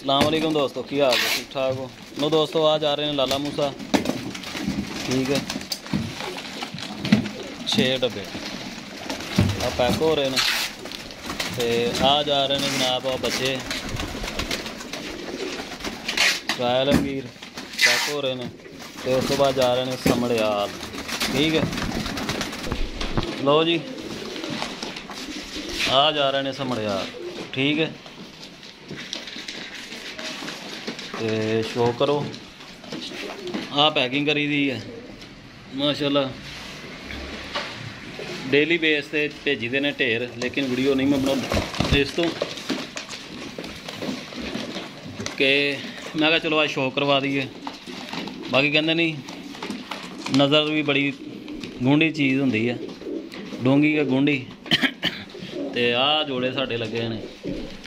अस्सलाम वालेकुम दोस्तों, की हाल है? ठीक ठाक हो? लो दोस्तों, आज आ रहे हैं लाला मूसा। ठीक है, 6 डब्बे आ पैक हो रहे हैं। तो आज आ रहे हैं जनाब आ बच्चे रायल अमीर पैक हो रहे हैं। तो उस तो बाद जा रहे हैं समड़ियाल। ठीक है, लो जी आ जा रहे हैं समड़ियाल। ठीक है, तो शो करो आ पैकिंग करी दी है माशाल्लाह। डेली बेस से भेजी दे ने ढेर, लेकिन वीडियो नहीं मैं बनाता इस तो कि मैं कहा चलो आज शो करवा दिए। बाकी कहते नहीं नज़र भी बड़ी गूंढी चीज़ होंदी है, डूंगी है गूंढी। तो आ जोड़े साढ़े लगे ने